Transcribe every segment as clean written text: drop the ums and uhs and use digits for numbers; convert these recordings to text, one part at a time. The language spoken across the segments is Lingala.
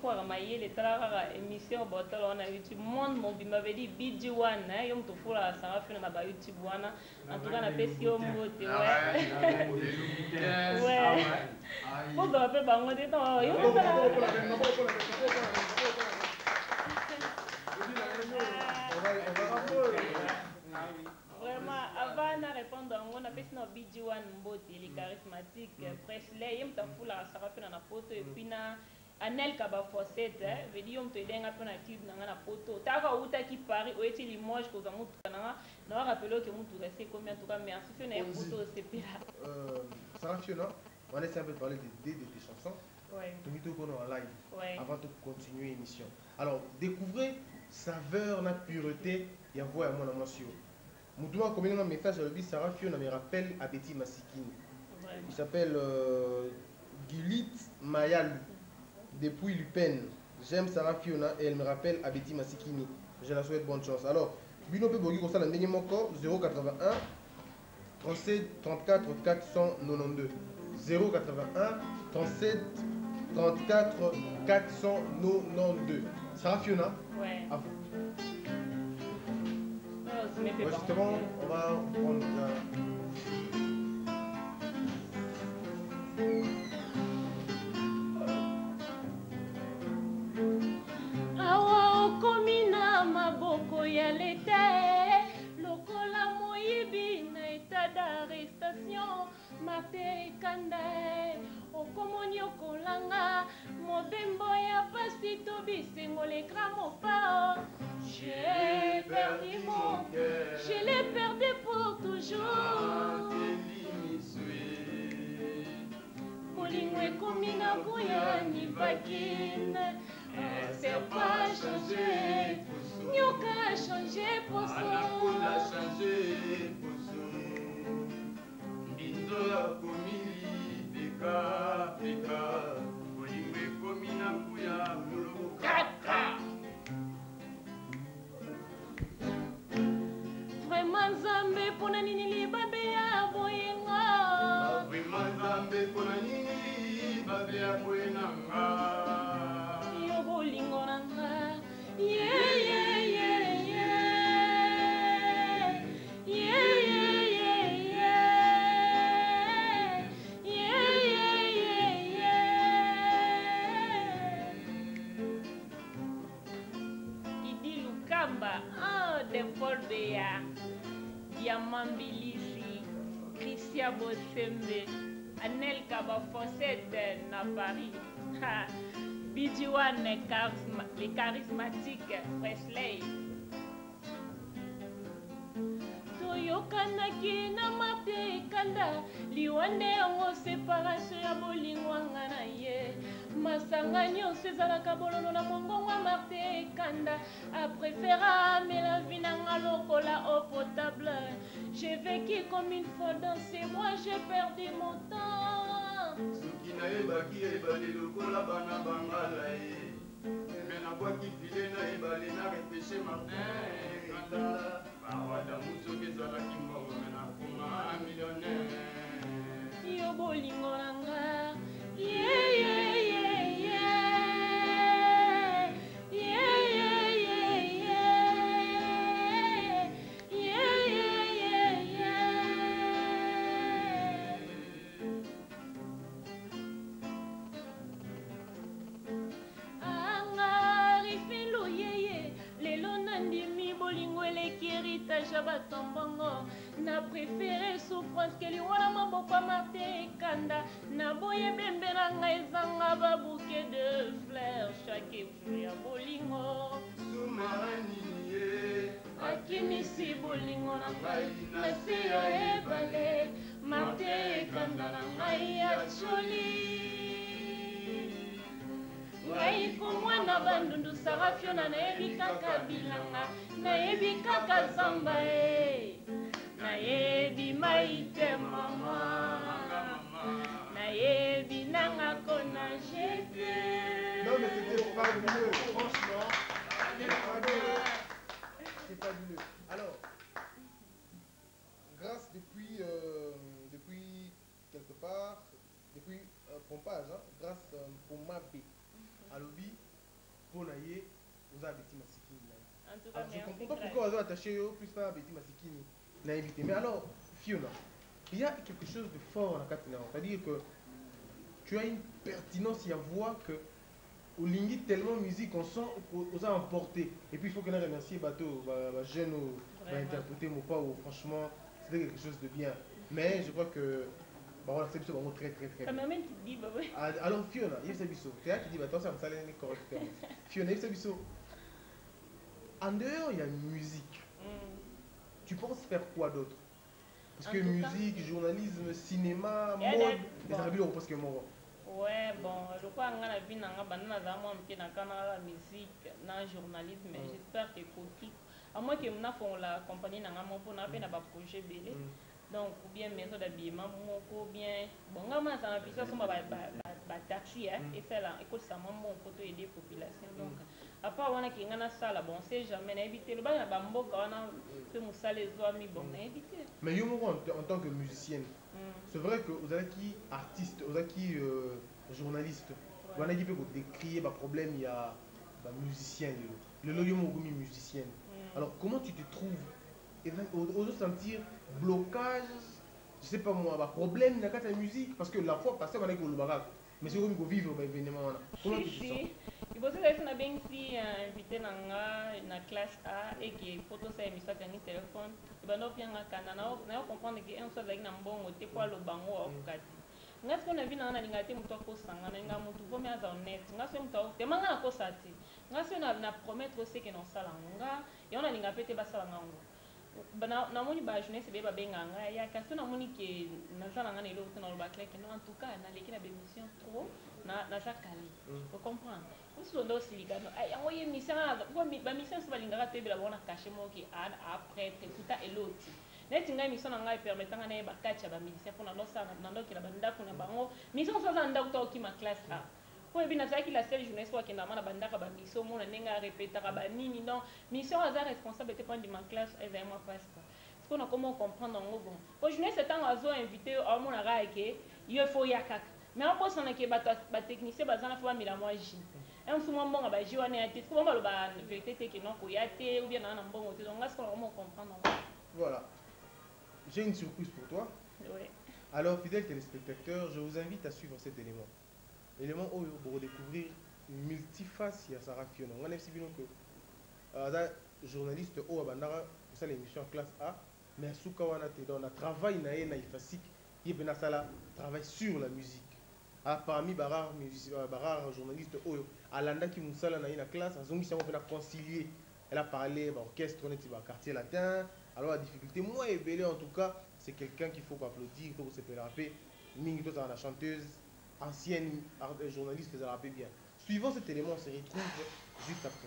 croire maïe les talara émission bottle on a YouTube monde mobile m'avait dit BG1 hein yom to fula ça va faire na ba YouTube wana en tout cas na pesi yo mbote ouais ouais pour de rappel bango de temps yo vraiment avant de répondre on a fait no BG1 mbote les charismatiques Presley yom ta fula ça va faire na photo et puis na Anel kaba fossette veut dire on te denga pe na tube na photo taka uta ki Paris o eti Limoges ko za mutu na rappelé que mutu resté combien en tout cas mais en fait na photo c'est pire Sarah Fiona on essaie un peu de parler de tes chansons ouais tout qu'on en live ouais. Avant de continuer l'émission alors découvrez saveur la pureté il y a voix à mon amour Moudoua comme un message à l'objet Sarah Fiona me rappelle à Betty Massikini il s'appelle Gilit Mayal depuis Lupin. J'aime Sarah Fiona et elle me rappelle Abeti Massikini. Je la souhaite bonne chance. Alors, Bino Bogi Kosala Ndenge Moko 081 37 34 492. 081 37 34 492. Sarah Fiona. Ouais. À vous. Ouais, justement, on va prendre ya leta lokola moyibi na état d'arrestation mate kanda okomoni okolanga mobembo ya pasi to bisengo lekra mopao j'ai perdu mon cœur je l'ai perdu pour toujours bolingo ekomi na koya nivakine c'est pas changé Nyoka a changé pour ça. Anaconda a changé pour ça. Bindo a commis peka peka. Bolimwe komi na kuya mulu kaka. Vraiment Nzambe pona nini libabe ya boyenga. Vraiment Nzambe pona nini libabe ya boyenga. Yo bolingo nanga. Yeah. Diamambilisi, Christian Bosembe, Anel Kaba Fossette na Paris, BG1 les charismatiques Presley. Toyokanaki na mate kanda, liwande yango séparation ya bolingwanga na ye. Masanga nyonso ezalaka bolono na mongongo ya marte kanda, a préféra amela vi nanga lokola eau potable. J'ai vécu comme une folle dans ces mois, j'ai perdu mon temps. Soki na ebaki ebale lokola bana bangala ye. Mena bwaki file na ebale na repêché Martin kanda. Bawada musoki ezalaki mbongo mena kuma millionnaire. Yo bolingo nanga, na préféré souffrance que liwana maboko marte kanda na boye bembe na ngai ezanga ba bouquet de fleurs chaque jour ya bolingo Soumarani akimisi bolingo na ngai na se ya ebale marte kanda na ngai ya soli ngai komwana bandundu Sarah Fiona nayebi kaka bilanga nayebi kaka zamba nayebi maite mama nayebi nanga kona jete. Non mais c'était fabuleux, franchement c'est fabuleux. Alors grâce depuis quelque part depuis Pompage, hein, grâce pour Mabé à lobby Betty Masikini. En tout cas, Alors, je merci. comprends pas pourquoi on a attaché plus à Betty Masikini n'a invité. Mais alors, Fiona, il y a quelque chose de fort dans la Katina. C'est-à-dire que tu as une pertinence, il y a voix que au lingi tellement musique on sent aux a emporté. Et puis il faut qu'on remercie Bateau, jeune interpréter mon pas, franchement, c'était quelque chose de bien. Mais je crois que bah voilà, c'est vraiment très très très bien. Alors Fiona, il y a Sabiso. Tu as dit, bah attention, ça allait correctement. Fiona, il y a Sabiso. En dehors, il y a musique. Tu penses faire quoi d'autre? Parce que musique, journalisme, cinéma, mode, les arabes l'ont parce que moi. Ouais, bon, je crois que la vie n'a pas la musique, dans le journalisme, mais j'espère que côté. À moins que la compagnie n'a pas un projet belé. Donc, ou bien maison d'habillement, ou bien. Bon, ça a fait ça, taxi, et ça, écoute, ça m'a photo aider la population. Donc, à part on a qui a ça là, bon, on sait jamais éviter. Le bain à Bambo, quand on a fait Moussa les amis, bon, on a évité. Mais en tant que musicienne, c'est vrai que vous avez qui artiste, vous avez qui journaliste, vous avez qui peut décrire le problème, il y a musicien, le musicienne. Alors comment tu te trouves? Aux sentir blocage, je sais pas moi, problème dans la musique, parce que la fois passée on a eu le baraque, mais c'est comme vivre l'événement là. Comment tu te sens? Il faut que bien si invité dans la classe A et que photo ça émission sur téléphone, il va nous faire un canal, on comprendre que un seul avec un bon côté quoi le bango au kati. Nga ce qu'on a vu dans la ligne de muto ko sanga nga mutu ko meza honnête nga so muto te manga ko sati nga so na promettre aussi que non sala nga et on a linga pete basala ngango na moni ba jeunesse be ba benga nga ya ka so na moni ke na sala nga ne lo tena lo ba clair que non en tout cas na l'équipe d'émission trop na chaque année vous comprenez aussi on doit aussi ligano ay yango ye mission ba mission so ba linga te be la bona cacher mo ki après tout à eloti neti ngai mission na ngai permetanga na ba kacha ba musicien pour na losa na ndoki la banda kuna bango mission so za ndako to ki ma classe A po ebina zaki la seule journée soit ki na mana banda ka ba mission mo na nenga répéter ba nini non mission aza responsable te prendre ma classe et moi passe pas parce qu'on a comment comprendre en bon po journée c'est temps azo invité au mon ara ke il faut yakaka mais on pense na ke ba technicien ba zana fa mila moi ji un souvent bon ba ji wana ate ko ba ba vérité te ke non ko yate ou bien na mbongo te donc est-ce qu'on comment comprendre. Voilà. J'ai une surprise pour toi. Oui. Alors, fidèles téléspectateurs, je vous invite à suivre cet élément. L'élément où pour découvrir une multiface, il y a Sarah Fiona. On a aussi vu que journaliste au Abandara, pour ça l'émission classe A, mais à Soukawana, on a travaillé na ifasik, il y a travail sur la musique. Parmi barar journaliste au Alanda qui moussala na la classe, a zongi a concilier. Elle a parlé orchestre, on était dans quartier latin. Alors la difficulté, moi et Bélé en tout cas, c'est quelqu'un qu'il faut applaudir, il faut se faire rappeler. Mingi Tota, la chanteuse, ancienne journaliste, faisait rappeler bien. Suivant cet élément, on se retrouve juste après.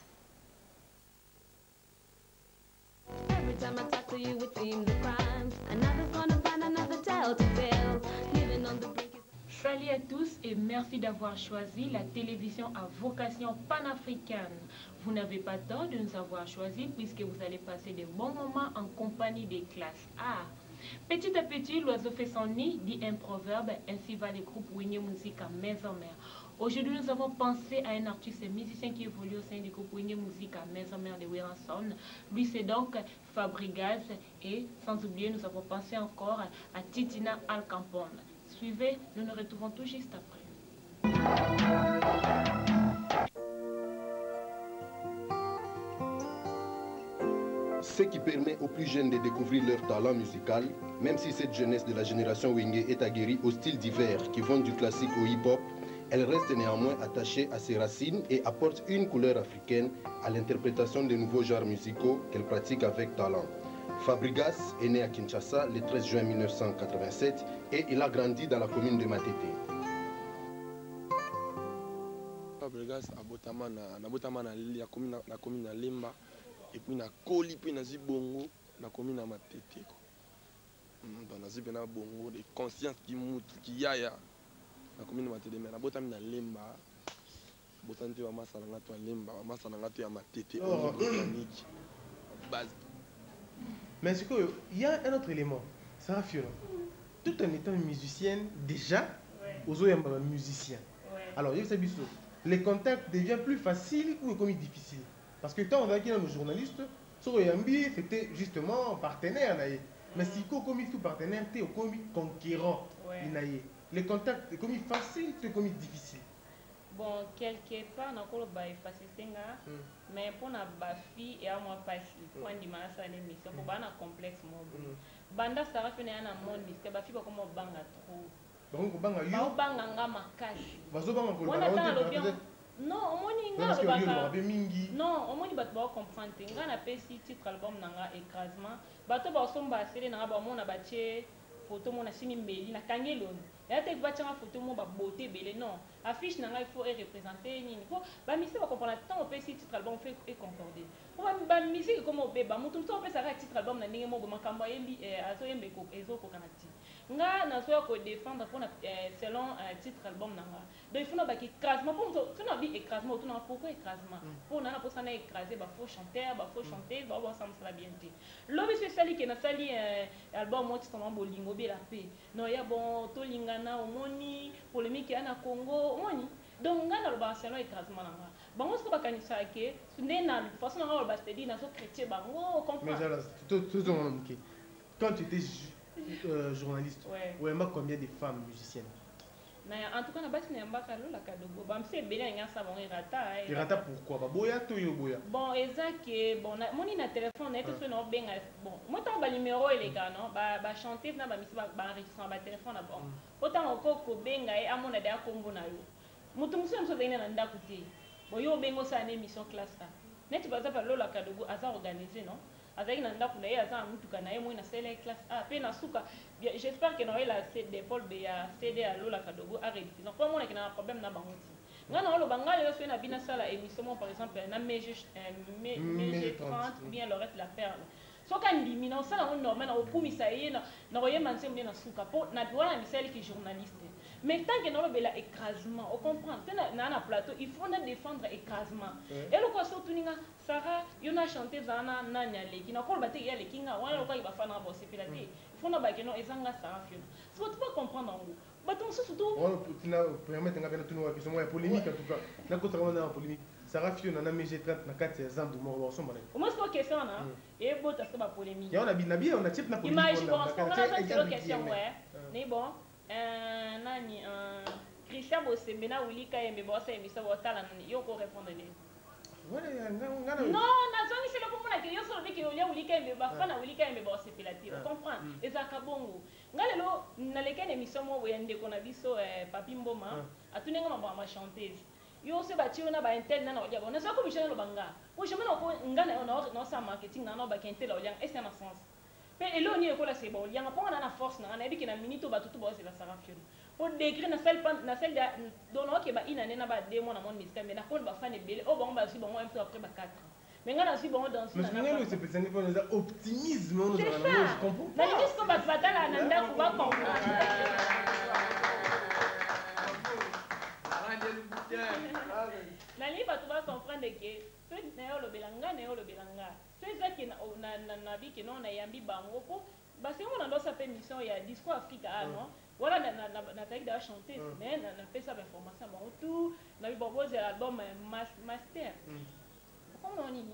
Every time I talk to you, it seems a crime. Another's gonna find another tale to tell. Living on the brink. Salut à tous et merci d'avoir choisi la télévision à vocation panafricaine. Vous n'avez pas tort de nous avoir choisis puisque vous allez passer de bons moments en compagnie des classes A. Petit à petit, l'oiseau fait son nid, dit un proverbe, ainsi va les groupes Wigné Musique à maison mère. Aujourd'hui, nous avons pensé à un artiste et musicien qui évolue au sein du groupe Wigné Musique à maison mère de Wiranson. Lui, c'est donc Fabrigaz et sans oublier, nous avons pensé encore à Titina Alcampone. Suivez, nous nous retrouvons tout juste après. Ce qui permet aux plus jeunes de découvrir leur talent musical, même si cette jeunesse de la génération Wenge est aguerrie aux styles divers qui vont du classique au hip-hop, elle reste néanmoins attachée à ses racines et apporte une couleur africaine à l'interprétation des nouveaux genres musicaux qu'elle pratique avec talent. Fabrigas est né à Kinshasa le 13 juin 1987 et il a grandi dans la commune de Matete. Fabrigas a botama na commune na Lemba et puis na Koli puis na Zibongo na commune na Matete. Donc na Zibena Bongo de conscience qui yaya na commune na Matete mais na botama na Lemba botante wa masala ngato ya Lemba wa masala ngato ya Matete au botanique base. Mais c'est qu'il y a un autre élément, Sarah Fiona. Tout en étant musicienne, déjà, aux autres musicien. Alors, les contacts deviennent plus faciles ou comme difficiles? Parce que tant on a nos journalistes, sur Yambi, c'était justement partenaire. Mais si on commis tout partenaire, tu es commis conquérant. Les contacts, commis facile, c'est commis difficile. Bon, quelque part, on a encore facile, mais pour la fille et à moi facile, pour un dimanche à l'émission, pour un complexe, banda Sarah fait un monde mystère, ba fille comme banga trop. Donc banga yo. Ba banga ngama cash. Bazo banga ko ba non, au moins nga ba mingi. Non, au moins ba ba comprendre. Nga na pesi titre album nanga écrasement. Ba to ba somba sele nanga ba mona ba che photo mona simi mbeli na kangeloni. Ya te va tchanga photo mo ba beauté belé non. Affiche nanga il faut représenter nini. Faut ba misi ba comprendre tant au pesi titre album fait et concordé. Ba musique comme au beba mutu to pesa ka titre album na ndenge mo bo makamba yembi azo yembe ko ezo ko kanati. Nga na so ko défendre pour selon titre album nanga. Donc il faut na ba écrasement pour tu na bi écrasement tu na pourquoi écrasement. Pour na pour ça na écraser ba faux chanteur, ba faux chanteuse, ba ensemble ça bien dit. Lobi spécial qui na sali album mo titre mo bolingo be la paix. Non ya bon to lingana omoni polémique ya na Congo omoni. Donc nga na ba selon écrasement nanga. Bango so bakanisa ke ndena façon na ba stedi na so chrétien bango comprendre. Mais tout quand tu étais journaliste, ouais, combien de femmes musiciennes? En tout cas, on a bâti un bac à l'eau, la cadeau. Bon, c'est bien, il y a ça, bon, il rata. Il rata pourquoi? Bah, boya, tout yo boya. Bon, exact, bon, mon ina téléphone, net, sur nos ben, bon, moi, t'as un numéro, les gars, non? Bah, chanter, n'a pas mis ça, bah, enregistrant, bah, téléphone, bon. Autant encore que benga, et à mon adhère, combo, na yo. Moutou, monsieur, nous sommes venus dans la côté. Bon, yo, bengo, ça, une émission classe, là. Net, par exemple, l'eau, la cadeau, à ça organisé, non? Avec nanda kuna ye aza mutu kana ye moina sele classe A pe na suka j'espère que na la CD Paul be ya CD à Lola Kadogo a rédité donc pas mona que na problème na bango ti ngana lo bangale lo fait na bina sala émission par exemple na MG 30 bien le reste la perle so kan limina ça na normal na okumisa ye na roye manse mbi na suka po na doit na misali ki journaliste mais tant que nous avons écrasement, on comprend. Dans un plateau, il faut défendre écrasement. Et le quoi surtout Sarah, il y a chanté Zana Nanya qui n'a pas battu les kinga, ou alors il va faire un boss et puis il faut nous battre non ezanga Sarah Fiona. C'est pas tout comprendre en gros. Baton surtout. Tu n'as permettre d'engager tout le question est polémique en tout cas. La côte vraiment polémique. Sarah Fiona na MG 30 na 4 ans de mort son malade. Au moins c'est pas question là. Et bon ça c'est pas polémique. Il y a on a type na polémique. Imagine bon, on a une question ouais. Mais bon nani Christian Bosemena Wilika et Mebosa et Missa Watala yoko répondre ni non nazongi c'est le pour na yo so biki olia Wilika et Mebosa na Wilika et Mebosa pilati comprendre ezaka bongo ngalelo na lekene émission mo wende kona biso papi mboma atunenga mama chanteuse yo se bati ona ba intel na olia bona so ko bishana lo banga ko jamais ko ngana no sa marketing na no ba intel olia et c'est un sens. Mais là, on y est là, c'est bon. Il y a une force, on a dit qu'il y a une minute où tout le monde est Sarah Fiona. Pour décrire na celle dont on a une année na ba deux mois na mon musique, mais na kon ba fan belé. Oh bon ba si bon un peu après ba 4 ans. Mais ngana si bon dans mais ce que c'est pour nous optimisme on nous je comprends. Na dit ce que ba batala na nda ko ba comprendre. Na li ba tu vas comprendre que tout na yo lo belanga. C'est ça qui na vie que non na yambi bango po parce que on a dans sa permission il y a discours africain non voilà na taille de chanter mais na fait ça information bon tout na vi proposer album master comment on dit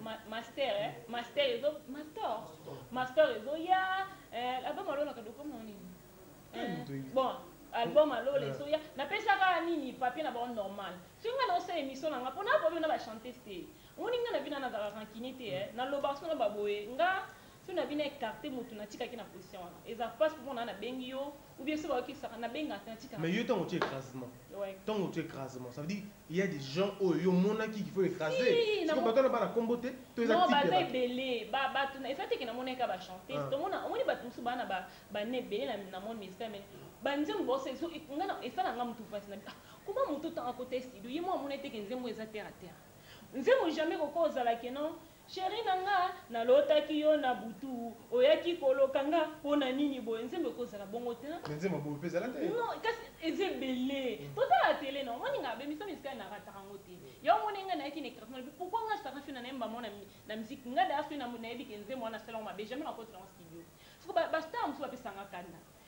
master ezo ya album alors na kado comment on dit bon album alors les soya na pesa ka nini papier na bon normal si on a dans cette émission na pour na problème na ba chanter c'est on inga na bina na za rankinité na lobaso na baboye nga si na bina écarté mutu na tika ki na position wana eza passe pour na bengi yo ou bien c'est ba ki saka na benga ta tika mais yo tant tu écrasement tant tu écrasement ça veut dire il y a des gens yo mona qui faut écraser parce que bato na ba na comboter to non ba za belé ba tu na efate ki na mona ka ba chanter to mona on ba musu bana ba ne belé na mon ministère mais banzem bosse so ngana efana nga mutu fasi na comment mutu tant à côté studio yimo mona te ke nzemo eza terre à terre nzemo jamais kokozala ke non chéri nanga na lotaki yo na butu oyaki kolokanga pona nini boye nzembe kozala bongo te nzembe bo pezala te non kasi ezebele totala télé non moni nga be misa misika na ratarango te yo moni nga na yaki ne crasement pourquoi nga Sarah Fiona na mba mona na musique nga da Fiona na yebi ke nzembe wana salon ma be jamais na kotela en studio parce que ba star musu ba pesanga kanda